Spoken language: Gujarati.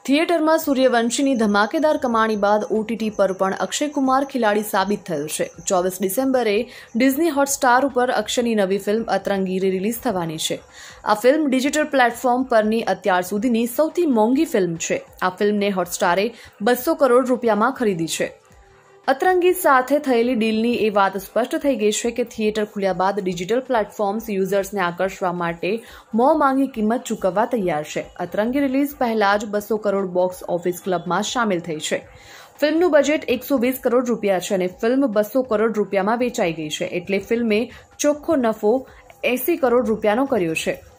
થિયેટરમાં સૂર્યવંશીની ધમાકેદાર કમાણી બાદ ઓટીટી પર પણ અક્ષય કુમાર ખિલાડી સાબિત થયો છે। 24 ડિસેમ્બરે ડિઝની હોટસ્ટાર ઉપર અક્ષયની નવી ફિલ્મ અતરંગી રિલીઝ થવાની છે। આ ફિલ્મ ડિજિટલ પ્લેટફોર્મ પરની અત્યાર સુધીની સૌથી મોંઘી ફિલ્મ છે। આ ફિલ્મને હોટસ્ટારે 200 કરોડ રૂપિયામાં ખરીદી છે। અતરંગી સાથે થયેલી ડીલની એ વાત સ્પષ્ટ થઈ ગઈ છે કે થિયેટર ખુલ્યા બાદ ડિજિટલ પ્લેટફોર્મ્સ યુઝર્સને આકર્ષવા માટે મોંઘી કિંમત ચૂકવવા તૈયાર છે। અતરંગી રિલીઝ પહેલા જ 200 કરોડ બોક્સ ઓફિસ ક્લબમાં સામેલ થઈ છે। ફિલ્મનું બજેટ 120 કરોડ રૂપિયા છે અને ફિલ્મ 200 કરોડ રૂપિયામાં વેચાઈ ગઈ છે, એટલે ફિલ્મે ચોખ્ખો નફો 80 કરોડ રૂપિયાનો કર્યો છે।